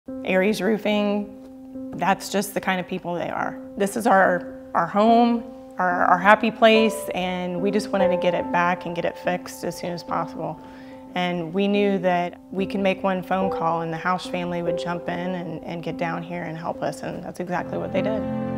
Arrys Roofing, that's just the kind of people they are. This is our home, our happy place, and we just wanted to get it back and get it fixed as soon as possible. And we knew that we could make one phone call and the Housh family would jump in and get down here and help us, and that's exactly what they did.